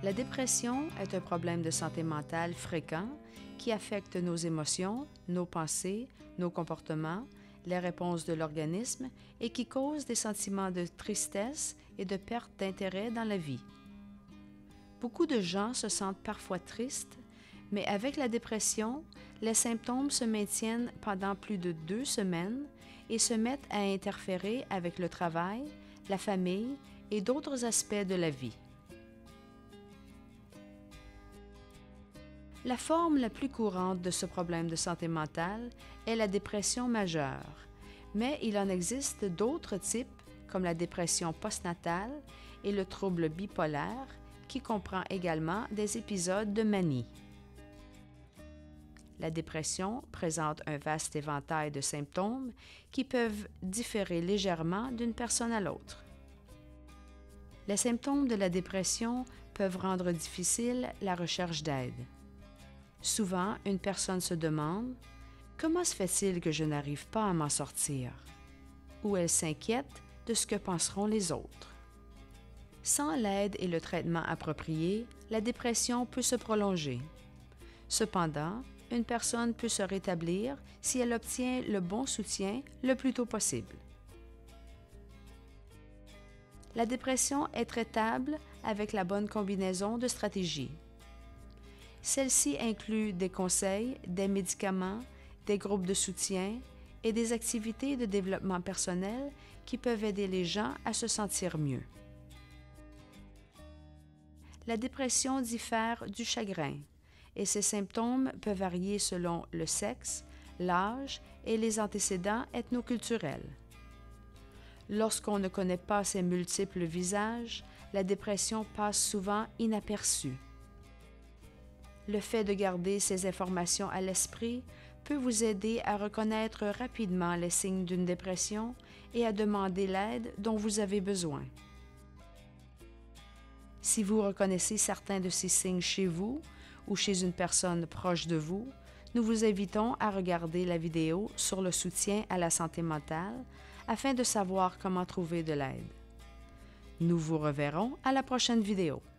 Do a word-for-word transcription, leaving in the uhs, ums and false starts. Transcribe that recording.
La dépression est un problème de santé mentale fréquent qui affecte nos émotions, nos pensées, nos comportements, les réponses de l'organisme et qui cause des sentiments de tristesse et de perte d'intérêt dans la vie. Beaucoup de gens se sentent parfois tristes, mais avec la dépression, les symptômes se maintiennent pendant plus de deux semaines et se mettent à interférer avec le travail, la famille et d'autres aspects de la vie. La forme la plus courante de ce problème de santé mentale est la dépression majeure, mais il en existe d'autres types comme la dépression postnatale et le trouble bipolaire qui comprend également des épisodes de manie. La dépression présente un vaste éventail de symptômes qui peuvent différer légèrement d'une personne à l'autre. Les symptômes de la dépression peuvent rendre difficile la recherche d'aide. Souvent, une personne se demande « Comment se fait-il que je n'arrive pas à m'en sortir ?» ou elle s'inquiète de ce que penseront les autres. Sans l'aide et le traitement approprié, la dépression peut se prolonger. Cependant, une personne peut se rétablir si elle obtient le bon soutien le plus tôt possible. La dépression est traitable avec la bonne combinaison de stratégies. Celle-ci inclut des conseils, des médicaments, des groupes de soutien et des activités de développement personnel qui peuvent aider les gens à se sentir mieux. La dépression diffère du chagrin et ses symptômes peuvent varier selon le sexe, l'âge et les antécédents ethnoculturels. Lorsqu'on ne connaît pas ces multiples visages, la dépression passe souvent inaperçue. Le fait de garder ces informations à l'esprit peut vous aider à reconnaître rapidement les signes d'une dépression et à demander l'aide dont vous avez besoin. Si vous reconnaissez certains de ces signes chez vous ou chez une personne proche de vous, nous vous invitons à regarder la vidéo sur le soutien à la santé mentale afin de savoir comment trouver de l'aide. Nous vous reverrons à la prochaine vidéo.